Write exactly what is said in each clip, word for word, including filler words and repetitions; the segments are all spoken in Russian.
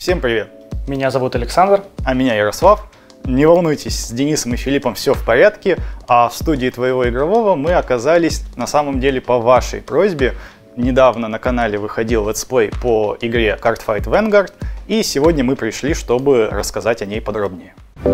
Всем привет! Меня зовут Александр. А меня Ярослав. Не волнуйтесь, с Денисом и Филиппом все в порядке, а в студии Твоего Игрового мы оказались на самом деле по вашей просьбе. Недавно на канале выходил летсплей по игре Cardfight Vanguard, и сегодня мы пришли, чтобы рассказать о ней подробнее.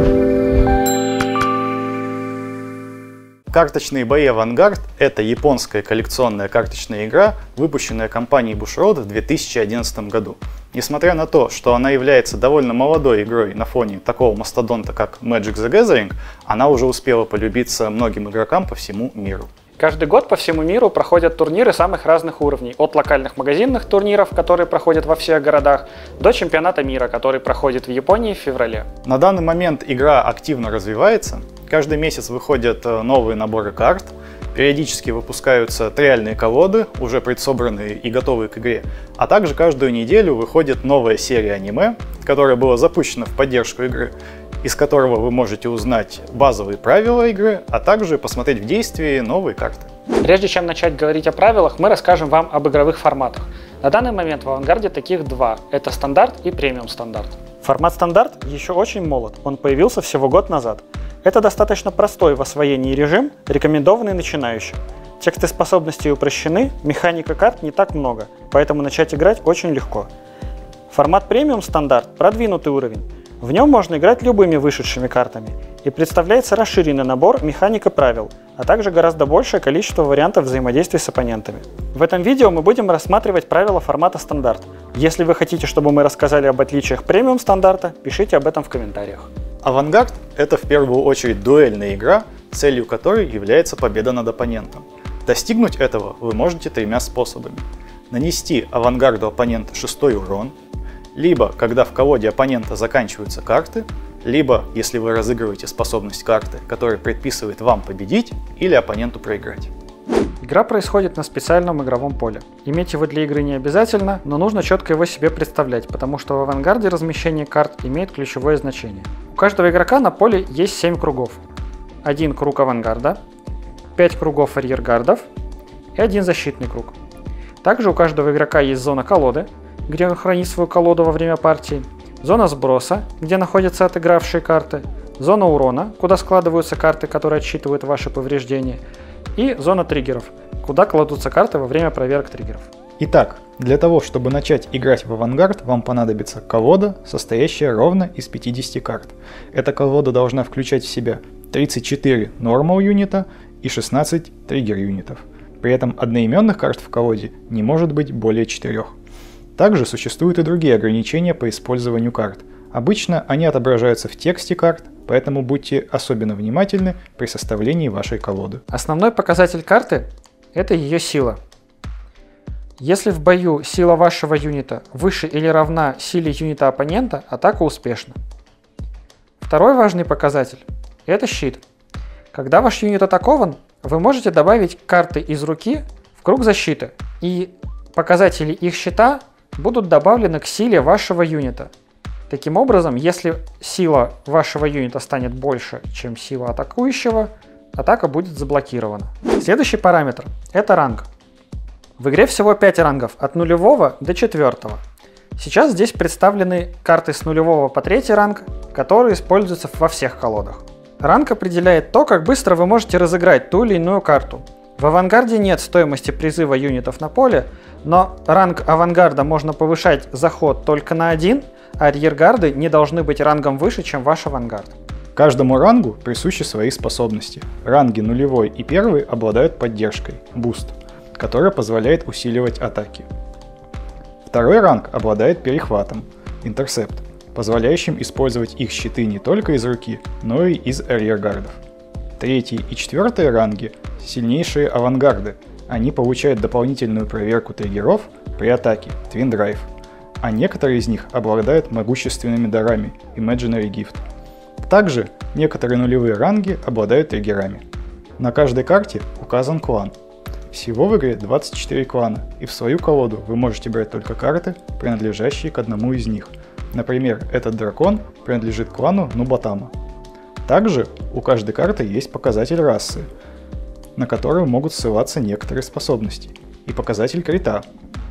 Карточные бои Vanguard — это японская коллекционная карточная игра, выпущенная компанией Bushiroad в две тысячи одиннадцатом году. Несмотря на то, что она является довольно молодой игрой на фоне такого мастодонта, как Magic the Gathering, она уже успела полюбиться многим игрокам по всему миру. Каждый год по всему миру проходят турниры самых разных уровней, от локальных магазинных турниров, которые проходят во всех городах, до чемпионата мира, который проходит в Японии в феврале. На данный момент игра активно развивается, каждый месяц выходят новые наборы карт, периодически выпускаются триальные колоды, уже предсобранные и готовые к игре, а также каждую неделю выходит новая серия аниме, которая была запущена в поддержку игры, из которого вы можете узнать базовые правила игры, а также посмотреть в действии новые карты. Прежде чем начать говорить о правилах, мы расскажем вам об игровых форматах. На данный момент в Авангарде таких два – это стандарт и премиум стандарт. Формат стандарт еще очень молод, он появился всего год назад. Это достаточно простой в освоении режим, рекомендованный начинающим. Тексты способностей упрощены, механика карт не так много, поэтому начать играть очень легко. Формат премиум стандарт – продвинутый уровень. В нем можно играть любыми вышедшими картами, и представляется расширенный набор механик и правил, а также гораздо большее количество вариантов взаимодействия с оппонентами. В этом видео мы будем рассматривать правила формата стандарт. Если вы хотите, чтобы мы рассказали об отличиях премиум стандарта, пишите об этом в комментариях. Авангард — это в первую очередь дуэльная игра, целью которой является победа над оппонентом. Достигнуть этого вы можете тремя способами. Нанести авангарду оппонента шестой урон, либо когда в колоде оппонента заканчиваются карты, либо если вы разыгрываете способность карты, которая предписывает вам победить или оппоненту проиграть. Игра происходит на специальном игровом поле. Иметь его для игры не обязательно, но нужно четко его себе представлять, потому что в Авангарде размещение карт имеет ключевое значение. У каждого игрока на поле есть семь кругов. Один круг Авангарда, пять кругов арьергардов и один защитный круг. Также у каждого игрока есть зона колоды, где он хранит свою колоду во время партии, зона сброса, где находятся отыгравшие карты, зона урона, куда складываются карты, которые отсчитывают ваши повреждения, и зона триггеров, куда кладутся карты во время проверок триггеров. Итак, для того, чтобы начать играть в Авангард, вам понадобится колода, состоящая ровно из пятидесяти карт. Эта колода должна включать в себя тридцать четыре Normal юнита и шестнадцать триггер юнитов. При этом одноименных карт в колоде не может быть более четырех. Также существуют и другие ограничения по использованию карт. Обычно они отображаются в тексте карт, поэтому будьте особенно внимательны при составлении вашей колоды. Основной показатель карты – это ее сила. Если в бою сила вашего юнита выше или равна силе юнита оппонента, атака успешна. Второй важный показатель – это щит. Когда ваш юнит атакован, вы можете добавить карты из руки в круг защиты, и показатели их щита будут добавлены к силе вашего юнита. Таким образом, если сила вашего юнита станет больше, чем сила атакующего, атака будет заблокирована. Следующий параметр – это ранг. В игре всего пять рангов, от нулевого до четвертого. Сейчас здесь представлены карты с нулевого по третий ранг, которые используются во всех колодах. Ранг определяет то, как быстро вы можете разыграть ту или иную карту. В Авангарде нет стоимости призыва юнитов на поле, но ранг Авангарда можно повышать за ход только на один, а арьергарды не должны быть рангом выше, чем ваш Авангард. Каждому рангу присущи свои способности. Ранги нулевой и первый обладают поддержкой, буст, которая позволяет усиливать атаки. Второй ранг обладает перехватом, интерсепт, позволяющим использовать их щиты не только из руки, но и из арьергардов. Третий и четвертый ранги – сильнейшие авангарды. Они получают дополнительную проверку триггеров при атаке Twin Drive, а некоторые из них обладают могущественными дарами Imaginary Gift. Также некоторые нулевые ранги обладают триггерами. На каждой карте указан клан. Всего в игре двадцать четыре клана, и в свою колоду вы можете брать только карты, принадлежащие к одному из них. Например, этот дракон принадлежит клану Нубатама. Также у каждой карты есть показатель расы, на которую могут ссылаться некоторые способности, и показатель крита,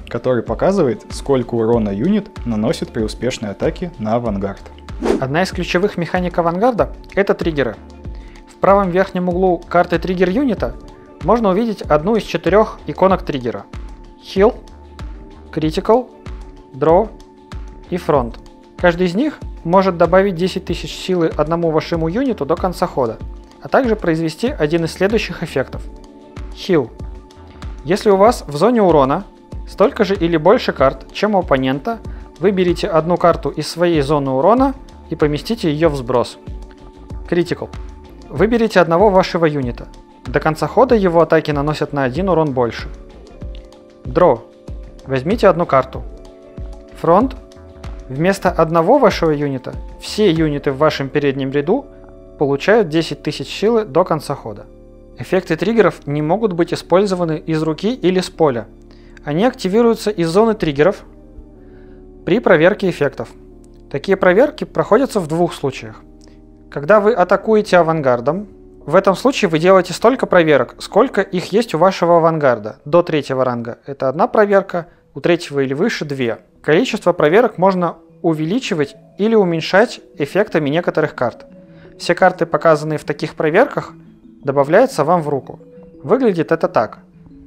который показывает, сколько урона юнит наносит при успешной атаке на авангард. Одна из ключевых механик авангарда – это триггеры. В правом верхнем углу карты триггер юнита можно увидеть одну из четырех иконок триггера – Heal, Critical, Draw и Front. Каждый из них может добавить десять тысяч силы одному вашему юниту до конца хода, а также произвести один из следующих эффектов. Heal. Если у вас в зоне урона столько же или больше карт, чем у оппонента, выберите одну карту из своей зоны урона и поместите ее в сброс. Critical. Выберите одного вашего юнита. До конца хода его атаки наносят на один урон больше. Draw. Возьмите одну карту. Front. Вместо одного вашего юнита все юниты в вашем переднем ряду получают десять тысяч силы до конца хода. Эффекты триггеров не могут быть использованы из руки или с поля. Они активируются из зоны триггеров при проверке эффектов. Такие проверки проходятся в двух случаях. Когда вы атакуете авангардом, в этом случае вы делаете столько проверок, сколько их есть у вашего авангарда до третьего ранга. Это одна проверка, у третьего или выше две. Количество проверок можно увеличивать или уменьшать эффектами некоторых карт. Все карты, показанные в таких проверках, добавляются вам в руку. Выглядит это так.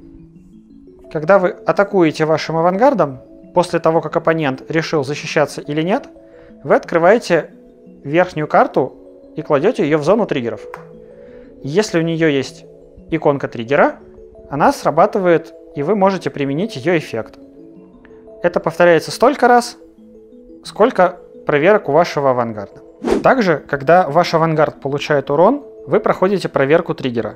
Когда вы атакуете вашим авангардом, после того, как оппонент решил защищаться или нет, вы открываете верхнюю карту и кладете ее в зону триггеров. Если у нее есть иконка триггера, она срабатывает, и вы можете применить ее эффект. Это повторяется столько раз, сколько проверок у вашего авангарда. Также, когда ваш авангард получает урон, вы проходите проверку триггера.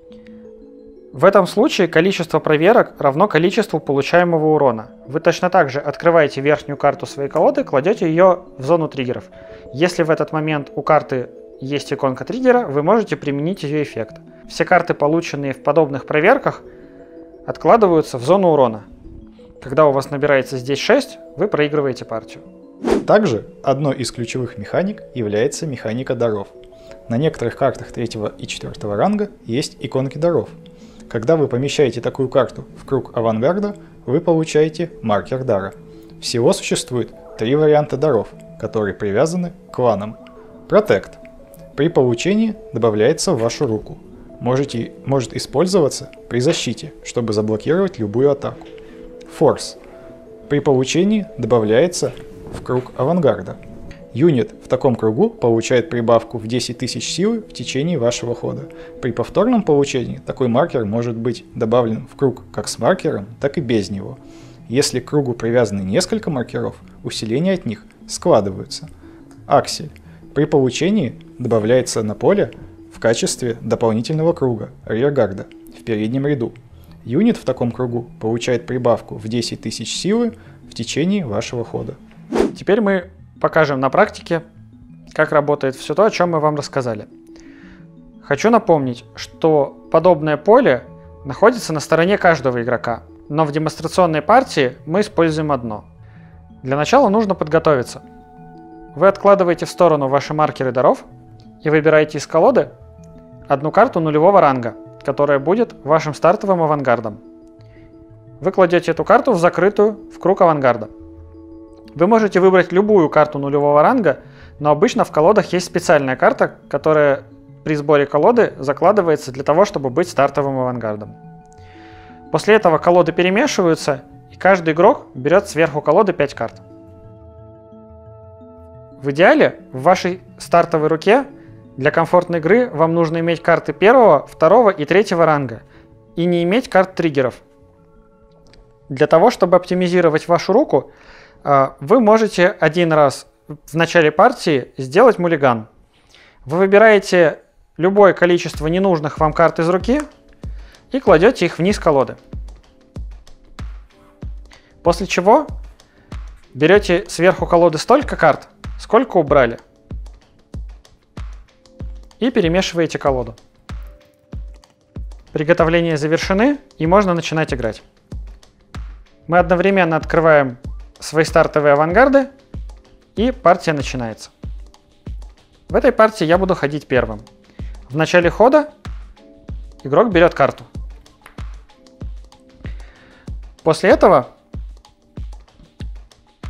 В этом случае количество проверок равно количеству получаемого урона. Вы точно так же открываете верхнюю карту своей колоды, кладете ее в зону триггеров. Если в этот момент у карты есть иконка триггера, вы можете применить ее эффект. Все карты, полученные в подобных проверках, откладываются в зону урона. Когда у вас набирается здесь шесть, вы проигрываете партию. Также одной из ключевых механик является механика даров. На некоторых картах третьего и четвёртого ранга есть иконки даров. Когда вы помещаете такую карту в круг авангарда, вы получаете маркер дара. Всего существует три варианта даров, которые привязаны к кланам. Protect. При получении добавляется в вашу руку. Можете, может использоваться при защите, чтобы заблокировать любую атаку. Force. При получении добавляется в круг авангарда. Юнит в таком кругу получает прибавку в десять тысяч силы в течение вашего хода. При повторном получении такой маркер может быть добавлен в круг как с маркером, так и без него. Если к кругу привязаны несколько маркеров, усиления от них складываются. Аксель. При получении добавляется на поле в качестве дополнительного круга, реаргарда, в переднем ряду. Юнит в таком кругу получает прибавку в десять тысяч силы в течение вашего хода. Теперь мы покажем на практике, как работает все то, о чем мы вам рассказали. Хочу напомнить, что подобное поле находится на стороне каждого игрока, но в демонстрационной партии мы используем одно. Для начала нужно подготовиться. Вы откладываете в сторону ваши маркеры даров и выбираете из колоды одну карту нулевого ранга, которая будет вашим стартовым авангардом. Вы кладете эту карту в закрытую в круг авангарда. Вы можете выбрать любую карту нулевого ранга, но обычно в колодах есть специальная карта, которая при сборе колоды закладывается для того, чтобы быть стартовым авангардом. После этого колоды перемешиваются, и каждый игрок берет сверху колоды пять карт. В идеале в вашей стартовой руке для комфортной игры вам нужно иметь карты первого, второго и третьего ранга и не иметь карт триггеров. Для того, чтобы оптимизировать вашу руку, вы можете один раз в начале партии сделать муллиган. Вы выбираете любое количество ненужных вам карт из руки и кладете их вниз колоды. После чего берете сверху колоды столько карт, сколько убрали, и перемешиваете колоду. Приготовления завершены, и можно начинать играть. Мы одновременно открываем свои стартовые авангарды, и партия начинается. В этой партии я буду ходить первым. В начале хода игрок берет карту. После этого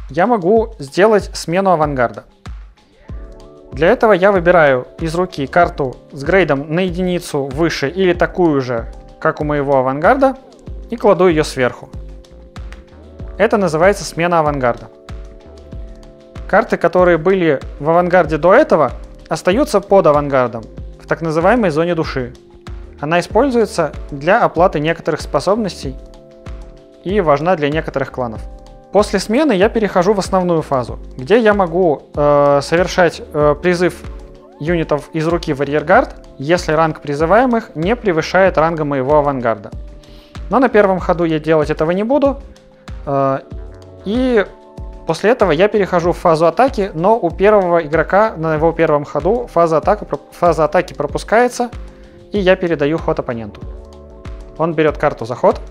я могу сделать смену авангарда. Для этого я выбираю из руки карту с грейдом на единицу выше или такую же, как у моего авангарда, и кладу ее сверху. Это называется смена авангарда. Карты, которые были в авангарде до этого, остаются под авангардом, в так называемой зоне души. Она используется для оплаты некоторых способностей и важна для некоторых кланов. После смены я перехожу в основную фазу, где я могу э, совершать э, призыв юнитов из руки в арьергард, если ранг призываемых не превышает ранга моего авангарда. Но на первом ходу я делать этого не буду. Э, и после этого я перехожу в фазу атаки, но у первого игрока на его первом ходу фаза атаки, фаза атаки пропускается, и я передаю ход оппоненту. Он берет карту за ход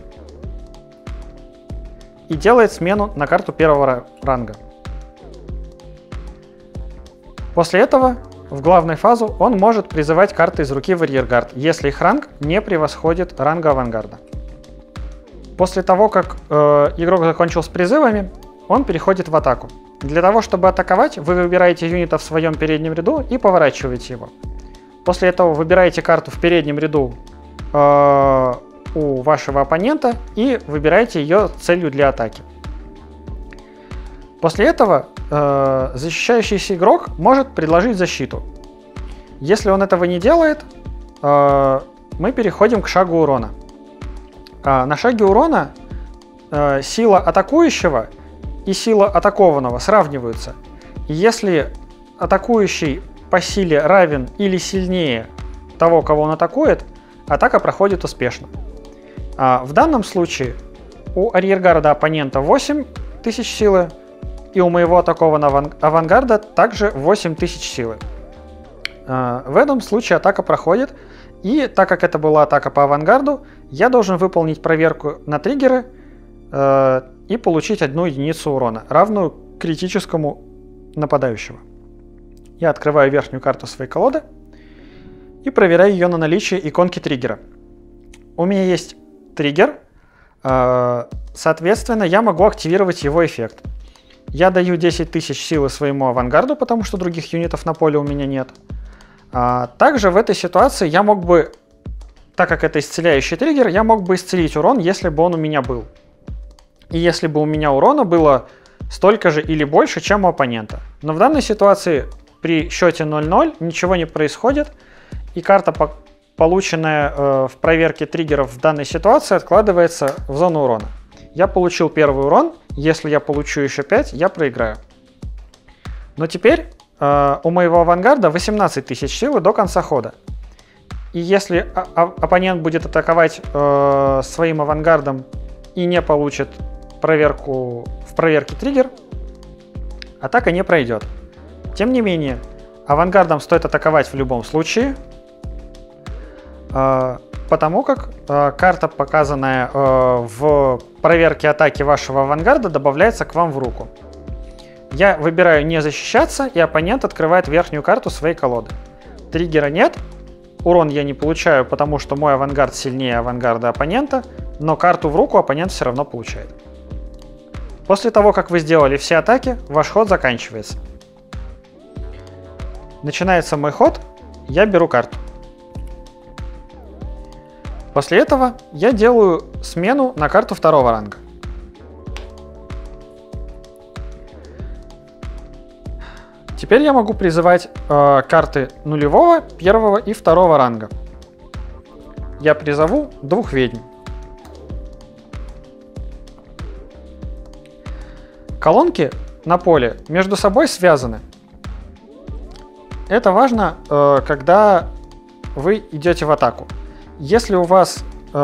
и делает смену на карту первого ранга. После этого в главную фазу он может призывать карты из руки в арьергард, если их ранг не превосходит ранга авангарда. После того, как э, игрок закончил с призывами, он переходит в атаку. Для того, чтобы атаковать, вы выбираете юнита в своем переднем ряду и поворачиваете его. После этого выбираете карту в переднем ряду э, у вашего оппонента и выбираете ее целью для атаки. После этого э, защищающийся игрок может предложить защиту. Если он этого не делает, э, мы переходим к шагу урона. Э, на шаге урона э, сила атакующего и сила атакованного сравниваются. И если атакующий по силе равен или сильнее того, кого он атакует, атака проходит успешно. А в данном случае у арьергарда оппонента восемь тысяч силы, и у моего атакованного авангарда также восемь тысяч силы. А в этом случае атака проходит, и так как это была атака по авангарду, я должен выполнить проверку на триггеры э, и получить одну единицу урона, равную критическому нападающего. Я открываю верхнюю карту своей колоды и проверяю ее на наличие иконки триггера. У меня есть триггер, соответственно, я могу активировать его эффект. Я даю десять тысяч силы своему авангарду, потому что других юнитов на поле у меня нет. Также в этой ситуации я мог бы, так как это исцеляющий триггер, я мог бы исцелить урон, если бы он у меня был. И если бы у меня урона было столько же или больше, чем у оппонента. Но в данной ситуации при счете ноль ноль ничего не происходит, и карта, полученная э, в проверке триггеров в данной ситуации, откладывается в зону урона. Я получил первый урон, если я получу еще пять, я проиграю. Но теперь э, у моего авангарда восемнадцать тысяч силы до конца хода. И если оппонент будет атаковать э, своим авангардом и не получит проверку в проверке триггер, атака не пройдет. Тем не менее, авангардом стоит атаковать в любом случае, э, потому как э, карта, показанная э, в проверке атаки вашего авангарда, добавляется к вам в руку. Я выбираю не защищаться, и оппонент открывает верхнюю карту своей колоды. Триггера нет, урон я не получаю, потому что мой авангард сильнее авангарда оппонента, но карту в руку оппонент все равно получает. После того, как вы сделали все атаки, ваш ход заканчивается. Начинается мой ход, я беру карту. После этого я делаю смену на карту второго ранга. Теперь я могу призывать э, карты нулевого, первого и второго ранга. Я призову двух ведьм. Колонки на поле между собой связаны. Это важно, э, когда вы идете в атаку. Если у вас э,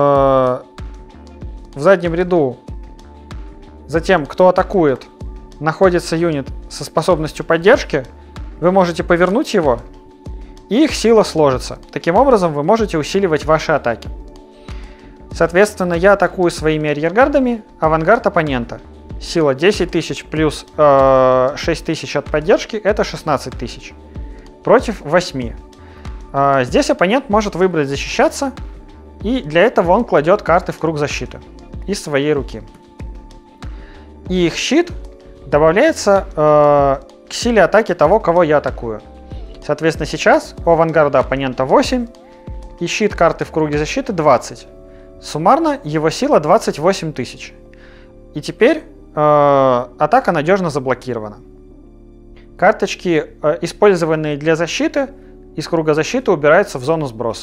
в заднем ряду за тем, кто атакует, находится юнит со способностью поддержки, вы можете повернуть его, и их сила сложится. Таким образом, вы можете усиливать ваши атаки. Соответственно, я атакую своими арьергардами авангард оппонента. Сила десять тысяч плюс э, шесть тысяч от поддержки – это шестнадцать тысяч. Против восьми. Э, здесь оппонент может выбрать защищаться, и для этого он кладет карты в круг защиты из своей руки. И их щит добавляется э, к силе атаки того, кого я атакую. Соответственно, сейчас у авангарда оппонента восемь и щит карты в круге защиты двадцать. Суммарно его сила двадцать восемь тысяч. И теперь э, атака надежно заблокирована. Карточки, э, использованные для защиты, из круга защиты убираются в зону сброса.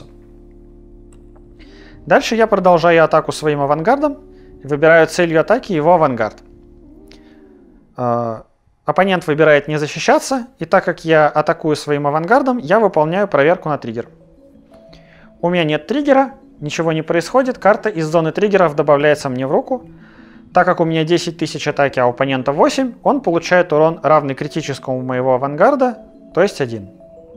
Дальше я продолжаю атаку своим авангардом и выбираю целью атаки его авангард. Э, оппонент выбирает не защищаться, и так как я атакую своим авангардом, я выполняю проверку на триггер. У меня нет триггера, ничего не происходит, карта из зоны триггеров добавляется мне в руку. Так как у меня десять тысяч атаки, а у оппонента восемь, он получает урон, равный критическому моего авангарда, то есть один.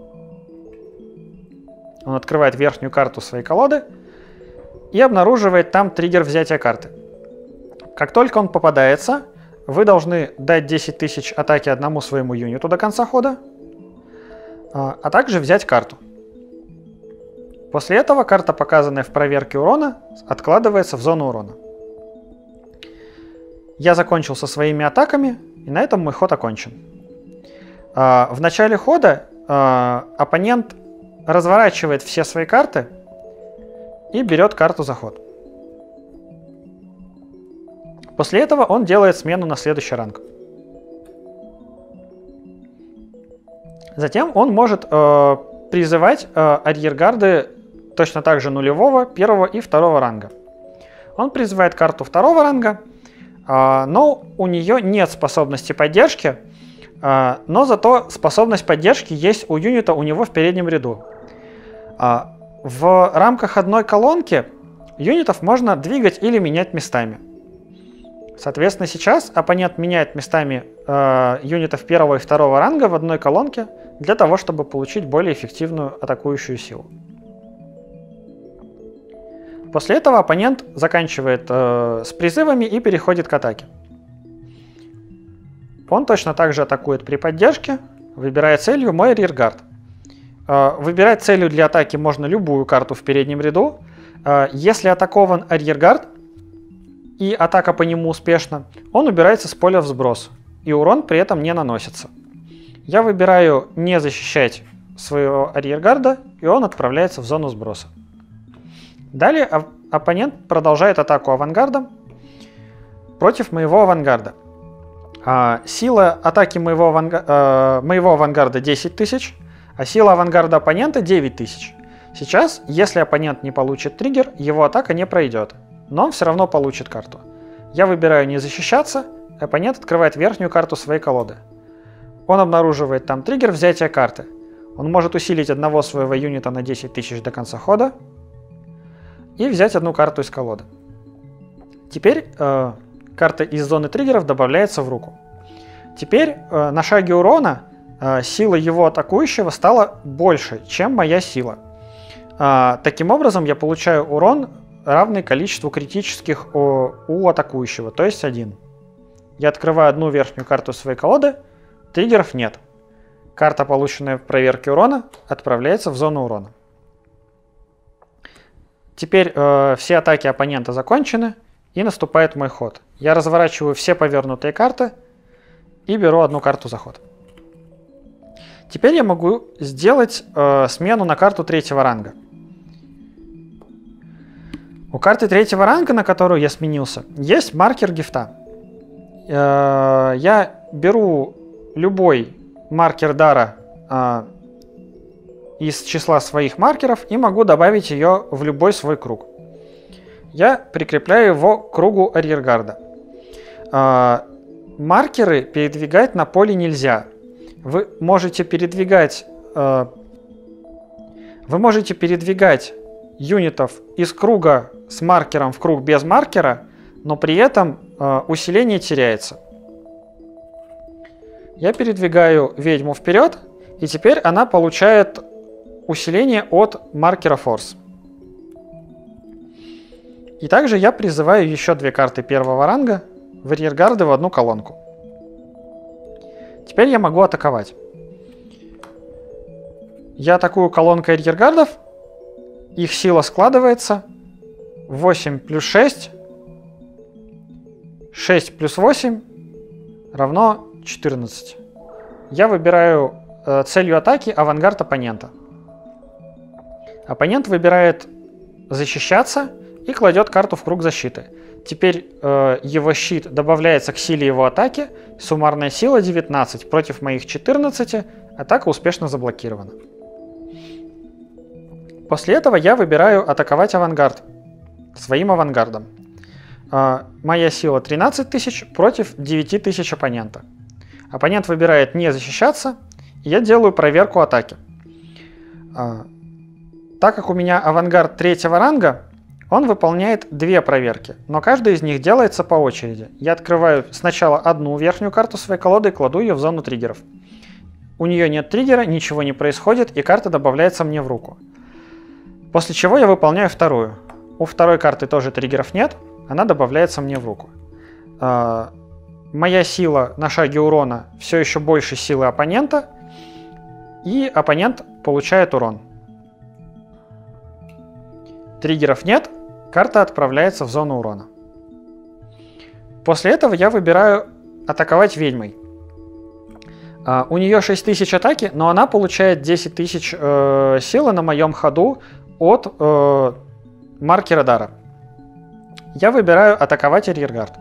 Он открывает верхнюю карту своей колоды и обнаруживает там триггер взятия карты. Как только он попадается, вы должны дать десять тысяч атаки одному своему юниту до конца хода, а также взять карту. После этого карта, показанная в проверке урона, откладывается в зону урона. Я закончил со своими атаками, и на этом мой ход окончен. В начале хода оппонент разворачивает все свои карты и берет карту за ход. После этого он делает смену на следующий ранг. Затем он может э, призывать э, арьергарды точно так же нулевого, первого и второго ранга. Он призывает карту второго ранга, э, но у нее нет способности поддержки, э, но зато способность поддержки есть у юнита у него в переднем ряду. Э, в рамках одной колонки юнитов можно двигать или менять местами. Соответственно, сейчас оппонент меняет местами э, юнитов первого и второго ранга в одной колонке для того, чтобы получить более эффективную атакующую силу. После этого оппонент заканчивает э, с призывами и переходит к атаке. Он точно так же атакует при поддержке, выбирая целью мой арьергард. Э, выбирать целью для атаки можно любую карту в переднем ряду. Э, если атакован арьергард, и атака по нему успешна, он убирается с поля в сброс, и урон при этом не наносится. Я выбираю не защищать своего арьергарда, и он отправляется в зону сброса. Далее оппонент продолжает атаку авангардом против моего авангарда. А, сила атаки моего, аванга... а, моего авангарда десять тысяч, а сила авангарда оппонента девять тысяч. Сейчас, если оппонент не получит триггер, его атака не пройдет. Но он все равно получит карту. Я выбираю не защищаться, оппонент открывает верхнюю карту своей колоды. Он обнаруживает там триггер взятия карты. Он может усилить одного своего юнита на десять тысяч до конца хода и взять одну карту из колоды. Теперь э, карта из зоны триггеров добавляется в руку. Теперь э, на шаге урона э, сила его атакующего стала больше, чем моя сила. Э, таким образом я получаю урон, равный количеству критических у, у атакующего, то есть один. Я открываю одну верхнюю карту своей колоды, триггеров нет. Карта, полученная в проверке урона, отправляется в зону урона. Теперь э, все атаки оппонента закончены, и наступает мой ход. Я разворачиваю все повернутые карты и беру одну карту за ход. Теперь я могу сделать э, смену на карту третьего ранга. У карты третьего ранга, на которую я сменился, есть маркер гифта. Я беру любой маркер дара из числа своих маркеров и могу добавить ее в любой свой круг. Я прикрепляю его к кругу арьергарда. Маркеры передвигать на поле нельзя. Вы можете передвигать, вы можете передвигать юнитов из круга с маркером в круг без маркера, но при этом э, усиление теряется. Я передвигаю ведьму вперед, и теперь она получает усиление от маркера Force. И также я призываю еще две карты первого ранга в арьергарды в одну колонку. Теперь я могу атаковать. Я атакую колонкой арьергардов. Их сила складывается восемь плюс шесть, шесть плюс восемь, равно четырнадцать. Я выбираю э, целью атаки авангард оппонента. Оппонент выбирает защищаться и кладет карту в круг защиты. Теперь э, его щит добавляется к силе его атаки. Суммарная сила девятнадцать против моих четырнадцати. Атака успешно заблокирована. После этого я выбираю атаковать авангард своим авангардом. Э, моя сила тринадцать тысяч против девяти тысяч оппонента. Оппонент выбирает не защищаться, и я делаю проверку атаки. Э, так как у меня авангард третьего ранга, он выполняет две проверки, но каждая из них делается по очереди. Я открываю сначала одну верхнюю карту своей колоды и кладу ее в зону триггеров. У нее нет триггера, ничего не происходит, и карта добавляется мне в руку. После чего я выполняю вторую. У второй карты тоже триггеров нет, она добавляется мне в руку. А, моя сила на шаге урона все еще больше силы оппонента, и оппонент получает урон. Триггеров нет, карта отправляется в зону урона. После этого я выбираю атаковать ведьмой. Uh, у нее шесть тысяч атаки, но она получает десять тысяч э, силы на моем ходу от э, маркера дара. Я выбираю атаковать арьергард.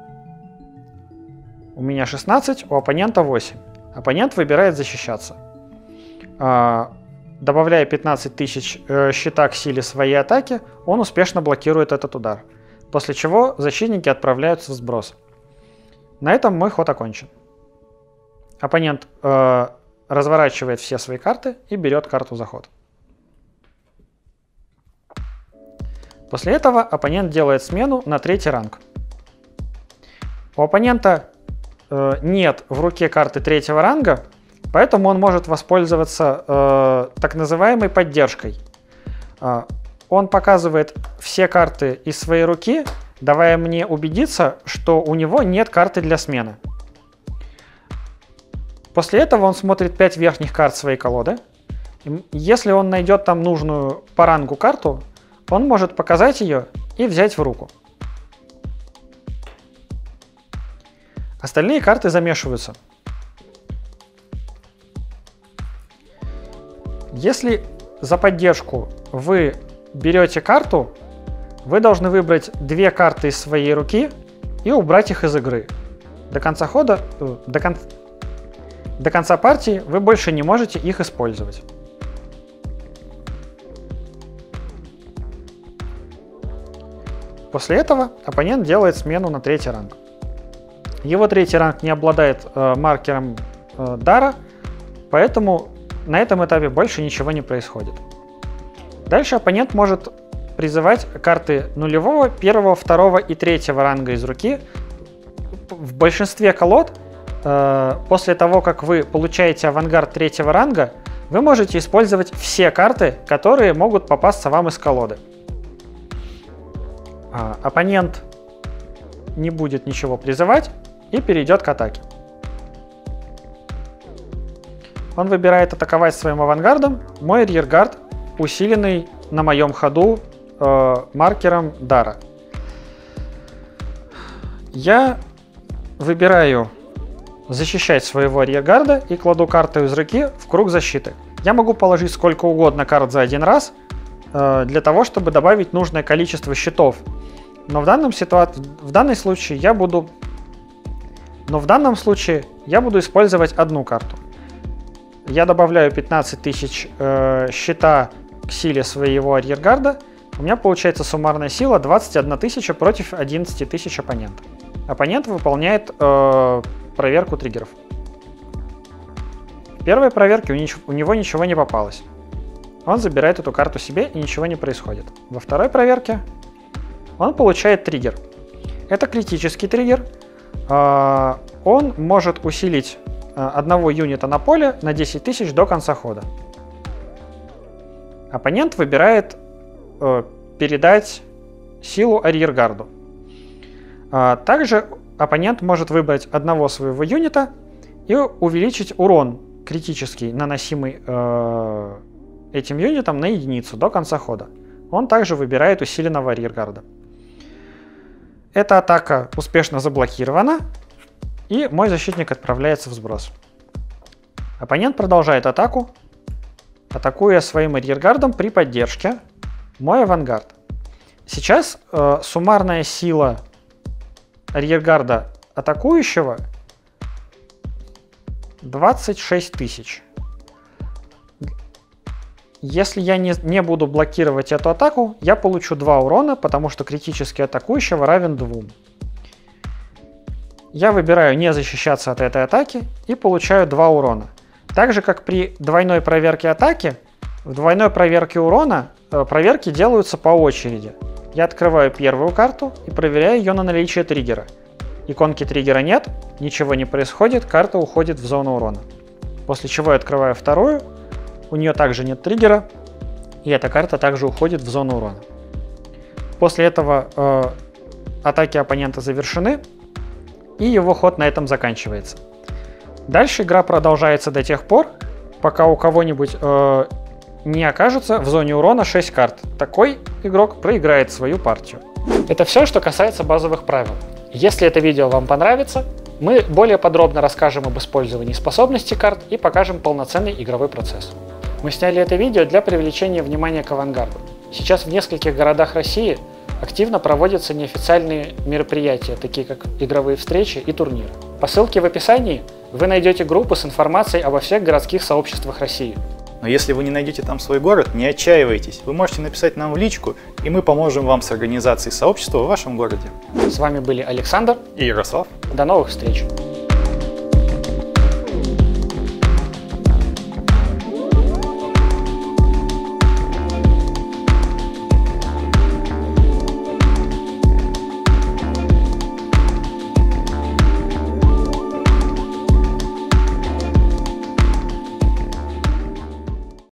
У меня шестнадцать, у оппонента восемь. Оппонент выбирает защищаться. Uh, Добавляя пятнадцать тысяч э, щита к силе своей атаки, он успешно блокирует этот удар. После чего защитники отправляются в сброс. На этом мой ход окончен. Оппонент э, разворачивает все свои карты и берет карту за ход. После этого оппонент делает смену на третий ранг. У оппонента э, нет в руке карты третьего ранга, поэтому он может воспользоваться э, так называемой поддержкой. Э, он показывает все карты из своей руки, давая мне убедиться, что у него нет карты для смены. После этого он смотрит пять верхних карт своей колоды. Если он найдет там нужную по рангу карту, он может показать ее и взять в руку. Остальные карты замешиваются. Если за поддержку вы берете карту, вы должны выбрать две карты из своей руки и убрать их из игры. До конца хода, до конца, до конца партии вы больше не можете их использовать. После этого оппонент делает смену на третий ранг. Его третий ранг не обладает э, маркером э, дара, поэтому на этом этапе больше ничего не происходит. Дальше оппонент может призывать карты нулевого, первого, второго и третьего ранга из руки. В большинстве колод, э, после того, как вы получаете авангард третьего ранга, вы можете использовать все карты, которые могут попасться вам из колоды. Э, оппонент не будет ничего призывать и перейдет к атаке. Он выбирает атаковать своим авангардом. Мой арьергард усиленный на моем ходу э, маркером дара. Я выбираю защищать своего арьергарда и кладу карту из руки в круг защиты. Я могу положить сколько угодно карт за один раз э, для того, чтобы добавить нужное количество щитов. Но в данном, ситуа... в данном случае я буду... Но в данном случае я буду использовать одну карту. Я добавляю пятнадцать тысяч э, щита к силе своего арьергарда. У меня получается суммарная сила двадцать одна тысяча против одиннадцати тысяч оппонента. Оппонент выполняет э, проверку триггеров. В первой проверке у, нич- у него ничего не попалось. Он забирает эту карту себе и ничего не происходит. Во второй проверке он получает триггер. Это критический триггер. Э, он может усилить одного юнита на поле на десять тысяч до конца хода. Оппонент выбирает э, передать силу арьергарду. А, также оппонент может выбрать одного своего юнита и увеличить урон критический, наносимый э, этим юнитом, на единицу до конца хода. Он также выбирает усиленного арьергарда. Эта атака успешно заблокирована. и мой защитник отправляется в сброс. Оппонент продолжает атаку, атакуя своим арьергардом при поддержке мой авангард. Сейчас э, суммарная сила арьергарда атакующего двадцать шесть тысяч. Если я не, не буду блокировать эту атаку, я получу два урона, потому что критический атакующего равен двум. Я выбираю не защищаться от этой атаки и получаю два урона. Так же, как при двойной проверке атаки, в двойной проверке урона э, проверки делаются по очереди. Я открываю первую карту и проверяю ее на наличие триггера. Иконки триггера нет, ничего не происходит, карта уходит в зону урона. После чего я открываю вторую, у нее также нет триггера, и эта карта также уходит в зону урона. После этого э, атаки оппонента завершены, и его ход на этом заканчивается. Дальше игра продолжается до тех пор, пока у кого-нибудь э, не окажется в зоне урона шесть карт. Такой игрок проиграет свою партию. Это все, что касается базовых правил. Если это видео вам понравится, мы более подробно расскажем об использовании способностей карт и покажем полноценный игровой процесс. Мы сняли это видео для привлечения внимания к авангарду. Сейчас в нескольких городах России активно проводятся неофициальные мероприятия, такие как игровые встречи и турниры. По ссылке в описании вы найдете группу с информацией обо всех городских сообществах России. Но если вы не найдете там свой город, не отчаивайтесь. Вы можете написать нам в личку, и мы поможем вам с организацией сообщества в вашем городе. С вами были Александр и Ярослав. До новых встреч!